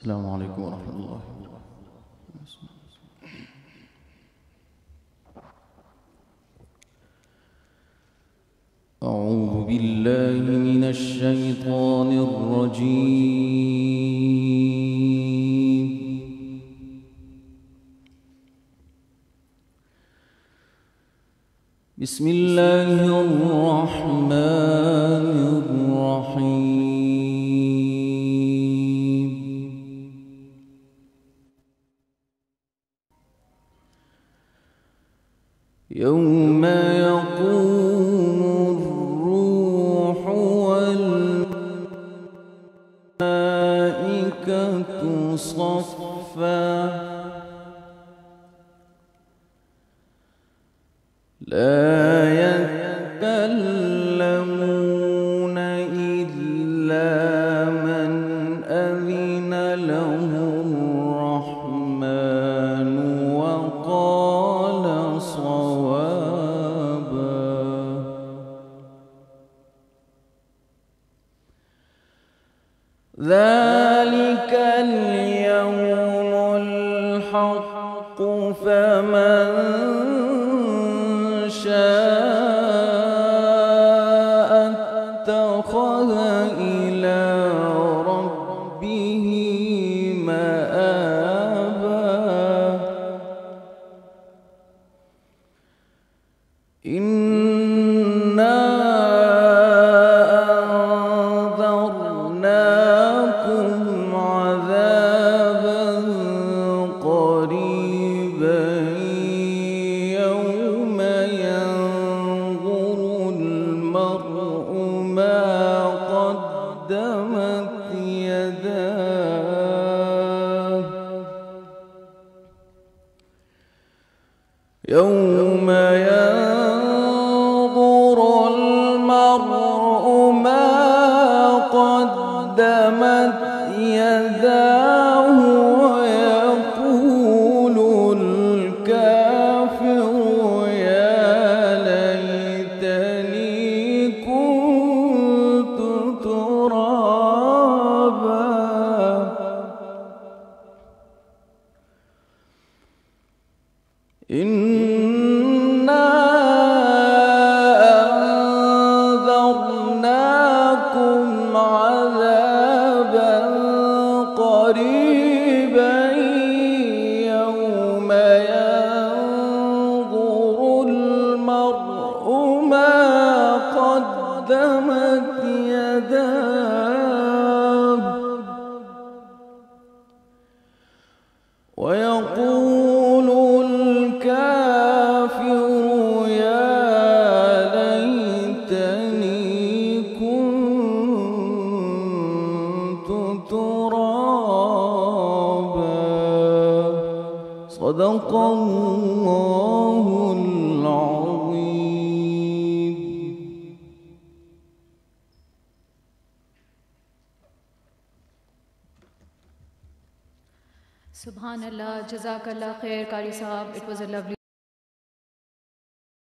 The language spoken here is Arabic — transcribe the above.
السلام عليكم ورحمة الله وبركاته. أعوذ بالله من الشيطان الرجيم. بسم الله الرحمن الرحيم. يوم يقوم الروح والملائكة صفا لا يتكلمون إلا من أذن له الرحمن وقال صوابا. ذلك اليوم الحق فمن شاء اتخذ إلى ربه مآبا. إنا أنذرناكم عذابا قريبا يوم ينظر المرء ما قدمت يداه. يوم ينظر المرء ما قدمت يداه ويقول الكافر يا ليتني كنت ترابا. إنا أنذرناكم عذابا قريبا يوم ينظر المرء ما قدمت يداه ويقول الكافر يا ليتني كنت ترابا. صدق الله العظيم. Subhanallah, Jazakallah khair, Qari Sahab. It was a lovely